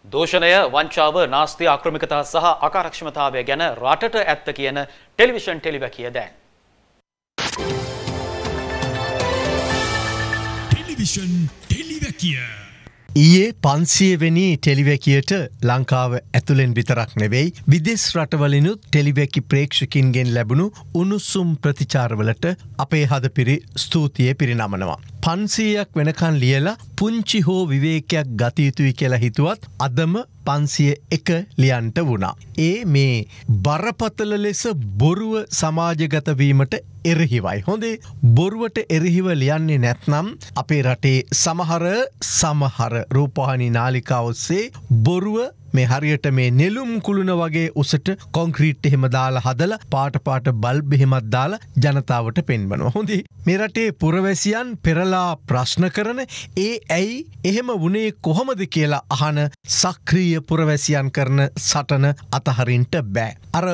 දෝෂණය වංචාව නාස්තිය ආක්‍රමිකතා සහ අකාර්යක්ෂමතාවය ගැන රටට ඇත්ත කියන ටෙලිවිෂන් ටෙලිවැකිය දැන්. ටෙලිවිෂන් ටෙලිවැකිය ඊයේ 500 වෙනි ටෙලිවැකියට ලංකාව ඇතුළෙන් විතරක් නෙවෙයි විදේශ රටවලිනුත් ටෙලිවැකි ප්‍රේක්ෂකින්ගෙන් ලැබුණු උණුසුම් ප්‍රතිචාරවලට අපේ හදපිරි ස්තුතිය පිරිනමනවා. 500ක් වෙනකන් ලියලා පුංචි හෝ විවේකයක් ගත යුතුයි කියලා හිතුවත් අදම 501 ලියන්ට වුණා. ඒ මේ බරපතල ලෙස බොරුව සමාජගත වීමට එරෙහිවයි. හොඳේ බොරුවට එරෙහිව ලියන්නේ නැත්නම් අපේ රටේ සමහර රූපවාහිනී නාලිකා ඔස්සේ බොරුව මේ හරියට මේ නෙළුම් කුළුණ වගේ උසට කොන්ක්‍රීට් එහෙම දාලා හදලා පාට බල්බ් එහෙමත් දාලා ජනතාවට පෙන්වනවා. හොඳේ මේ රටේ පුරවැසියන් පෙරලා ප්‍රශ්න කරන ඇයි එහෙම වුණේ කොහොමද කියලා අහන සක්‍රීය පුරවැසියන් කරන සටන අතහරින්ට බෑ. අර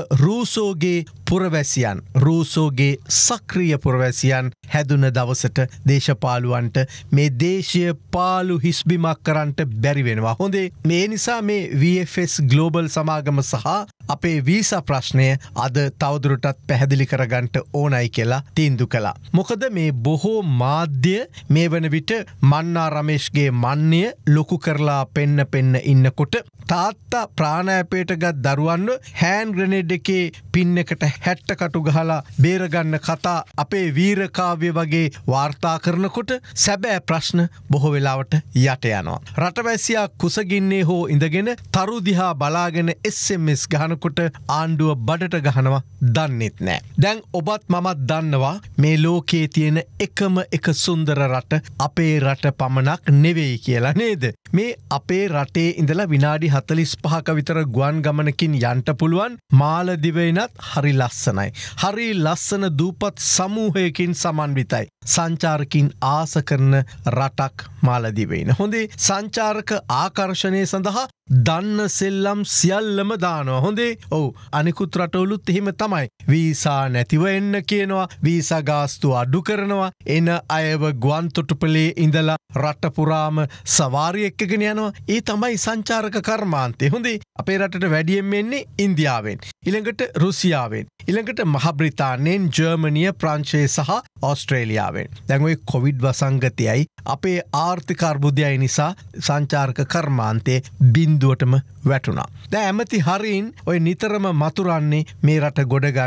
රූසෝගේ සක්‍රීය පුරවැසියන් හැදුන දවසට දේශපාලුවන්ට මේ දේශය පාලු හිස්බිමක් කරන්නට බැරි වෙනවා. හොඳේ මේ නිසා මේ VFS ග්ලෝබල් සමාගම සහ අපේ වීසා ප්‍රශ්නය අද තවදුරටත් පැහැදිලි කරගන්නට ඕනයි කියලා තීන්දුව කළා. මොකද මේ බොහෝ මාධ්‍ය මේ වන විට මන්නා රමේෂ්ගේ මන්නය ලොකු කරලා පෙන්න ඉන්නකොට තාත්තා ප්‍රාණායපයට ගත් දරුවන්ව හෑන්ඩ් ග්‍රනේඩ් එකේ පින් එකට 60 කටු ගහලා බේරගන්න කතා අපේ වීරකාව්‍ය වගේ වාර්තා කරනකොට සැබෑ ප්‍රශ්න බොහෝ වෙලාවට යට යනවා. රටවැසියා කුසගින්නේ හෝ ඉඳගෙන තරු දිහා බලාගෙන SMS ගහනකොට ආණ්ඩුව බඩට ගහනවා දන්නෙත් නෑ. දැන් ඔබත් මමත් දන්නවා මේ ලෝකයේ තියෙන එකම එක සුන්දර රට අපේ රට පමණක් නෙවෙයි කියලා නේද? මේ අපේ රටේ ඉඳලා විනාඩි 45ක විතර ගුවන් ගමනකින් යන්න පුළුවන් මාලදිවයිනත් හරි ලස්සනයි. හරි ලස්සන දූපත් සමූහයකින් සමන්විතයි. සංචාරකින් ආස කරන රටක් මාලදිවයින. හොඳේ සංචාරක ආකර්ෂණය සඳහා දන්න සෙල්ලම් සියල්ලම දානවා. හොඳේ ඔව් අනිකුත් රටවලුත් එහෙම තමයි. වීසා නැතිව එන්න කියනවා, වීසා ගාස්තු අඩු කරනවා, එන අයව ගුවන් තොටුපළේ ඉඳලා රට පුරාම සවාරි එක්කගෙන යනවා. ඒ තමයි සංචාරක කර්මාන්තය. හොඳේ අපේ රටට වැඩියෙන් එන්නේ ඉන්දියාවෙන්, ඊළඟට රුසියාවෙන්, ඊළඟට මහ බ්‍රිතාන්‍යයෙන්, ජර්මනිය, ප්‍රංශය සහ ඕස්ට්‍රේලියාවෙන්. දැන් ওই කොවිඩ් වසංගතයයි අපේ ආර්ථික අර්බුදයයි නිසා සංචාරක කර්මාන්තේ බිඳුවටම වැටුණා. දැන් ඇමති හරින් ඔය නිතරම මතුරන්නේ මේ රට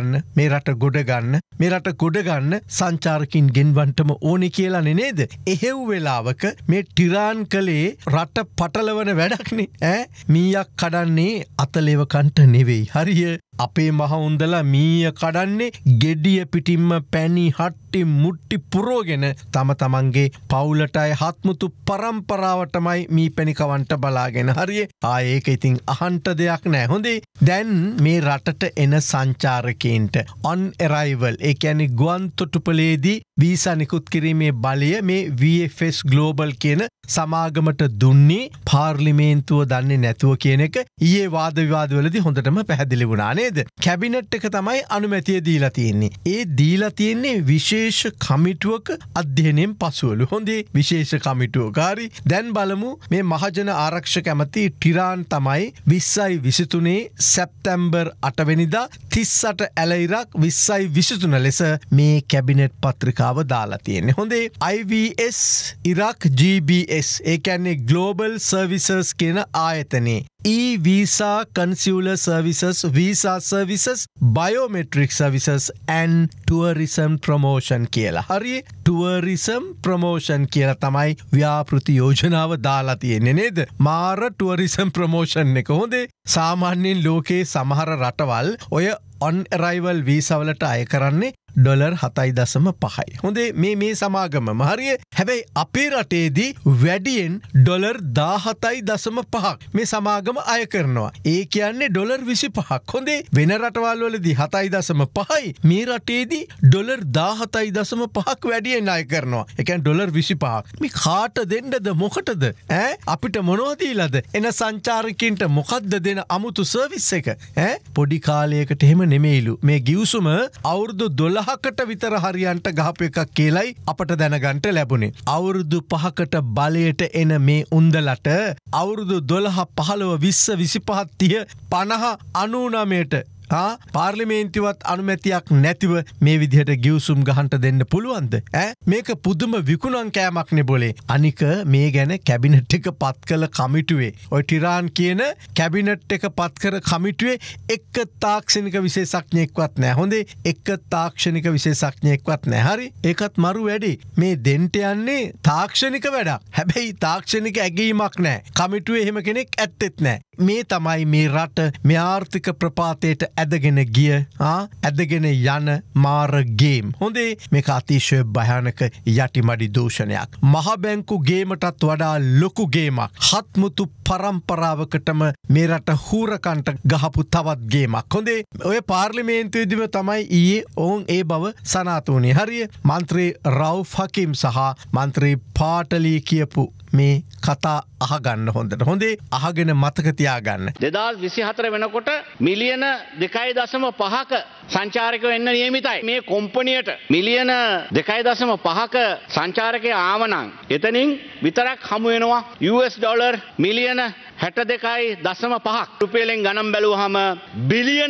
ගොඩ ගන්න සංචාරකින් ගෙන්වන්නටම ඕනේ කියලා නේද? එහෙව් වෙලාවක මේ ටිරාන් කලේ රට පටලවන වැඩක්නේ. මීයක් කඩන්නේ අතලෙව කන්ට නෙවෙයි. හරිය අපේ මහ උන්දලා මීය කඩන්නේ ගෙඩිය පිටින්ම පැණි හට්ටි මුට්ටි පුරෝගෙන තමන්ගේ පවුලටයි හත්මුතු පරම්පරාවටමයි මී පැණි කවන්ට බලාගෙන. හරිය ඒක ඉතින් අහන්ට දෙයක් නෑ. හොඳේ දැන් මේ රටට එන සංචාරකයන්ට on arrival ඒ කියන්නේ ගුවන් තොටුපළේදී වීසා නිකුත් කිරීමේ බලය මේ VFS ග්ලෝබල් කියන සමාගමට දුන්නේ පාර්ලිමේන්තුව දන්නේ නැතුව කියන එක ඊයේ වාද විවාදවලදී හොඳටම පැහැදිලි වුණා නේද? කැබිනට් එක තමයි අනුමැතිය දීලා තියෙන්නේ. ඒ දීලා තියෙන්නේ විශේෂ කමිටුවක අධ්‍යයනයෙන් පසුවලු. හොඳේ විශේෂ කමිටුවක. හරි දැන් බලමු මේ මහජන ආරක්ෂක ඇමති ටිරාන් තමයි 2023 සැප්තැම්බර් 8 වෙනිදා 38 ඇලයිරක් 2023 ලෙස මේ කැබිනට් පත්‍රිකාව දාලා තියෙන්නේ. හොඳේ IVS ඉරාක් GBS ඒ කියන්නේ Global Services කියන ආයතනයේ e-visa consular services, visa services, biometric services and tourism promotion කියලා. හරි tourism promotion කියලා තමයි ව්‍යාපෘති යෝජනාව දාලා තියෙන්නේ නේද? මාර tourism promotion එක. හොඳේ සාමාන්‍යයෙන් ලෝකේ සමහර රටවල් ඔය on arrival visa වලට අය කරන්නේ $7.5. හොඳේ මේ සමාගමම හරිය. හැබැයි අපේ රටේදී වැඩියෙන් $17.5 මේ සමාගම අය කරනවා. ඒ කියන්නේ $25. හොඳේ වෙන රටවල් වලදී 7.5යි මේ රටේදී $17.5 වැඩියෙන් අය කරනවා. ඒ කියන්නේ $25. මේ කාට දෙන්නද මොකටද? අපිට මොනවද දීලාද? එන සංචාරකින්ට මොකද්ද දෙන අමුතු සර්විස් එක? පොඩි කාලයකට එහෙම නෙමෙයිලු. මේ ගිවිසුම අවුරුදු 12 12කට විතර හරියන්ට ගහපු එකක් කියලයි අපට දැනගන්ට ලැබුණේ. අවුරුදු 5කට බලයට එන මේ උන්දලට අවුරුදු 12 15 20 25 30 50 99ට පාර්ලිමේන්තුවත් අනුමැතියක් නැතිව මේ විදිහට ගිවසුම් ගහන්ට දෙන්න පුළුවන්ද මේක පුදුම විකුණන් කෑමක් නෙබොලේ. අනික මේ ගැන කැබිනට් එක පත් කළ කමිටුවේ ඔය ටිරාන් කියන කැබිනට් එක පත් කර කමිටුවේ එක්ක තාක්ෂණික විශේෂඥයෙක්වත් නැහැ. හොඳේ එක්ක තාක්ෂණික විශේෂඥයෙක්වත් නැහැ. හරි ඒකත් මරු වැඩි. මේ දෙන්ට යන්නේ තාක්ෂණික වැඩක්. හැබැයි තාක්ෂණික ඇගීමක් නැහැ. කමිටුවේ එහෙම කෙනෙක් ඇත්තෙත් නැහැ. මේ තමයි මේ රට මේ ආර්ථික ප්‍රපාතයට ඇදගෙන ගිය ඇදගෙන යන මාර ගේම්. හොඳේ මේක අතිශය භයානක යටිමඩි දූෂණයක්. මහ බැංකු ගේමටත් වඩා ලොකු ගේමක්. හත්මුතු පරම්පරාවකටම මේ රට හූරකන්ට ගහපු තවත් ගේමක්. හොඳේ ඔය පාර්ලිමේන්තුවේදීම තමයි ඊයේ ඔවුන් ඒ බව සනාථ වුණේ. හරිය මන්ත්‍රී රවුෆ් හකීම් සහ මන්ත්‍රී පාටලී කියපු මේ කතා අහගන්න හොඳට. හොඳේ අහගෙන මතක තියාගන්න. 2024 වෙනකොට මිලියන 2.5ක සංචාරකයෝ එන්න නියමිතයි. මේ කොම්පනියට මිලියන 2.5ක සංචාරකයෝ ආවනම් එතනින් විතරක් හමු වෙනවා US ඩොලර් මිලියන 62.5ක්. රුපියලෙන් ගණන් බැලුවහම බිලියන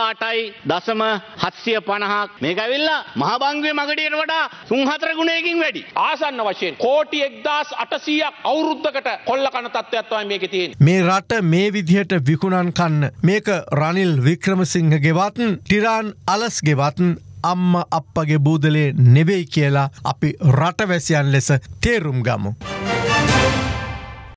18.750ක්. මේක ඇවිල්ලා මහ බංගුවේ මගඩියට වඩා 3-4 ගුණයකින් වැඩි. ආසන්න වශයෙන් කෝටි 1800ක් අවුරුද්දකට කොල්ල කන තත්ත්වයක් තමයි මේකේ තියෙන්නේ. මේ රට මේ විදිහට විකුණන් කන්න මේක රනිල් වික්‍රමසිංහගේවත් ටිරාන් අලස්ගේවත් අම්මා අප්පගේ බූදලේ නෙවෙයි කියලා අපි රටවැසියන් ලෙස තේරුම් ගමු.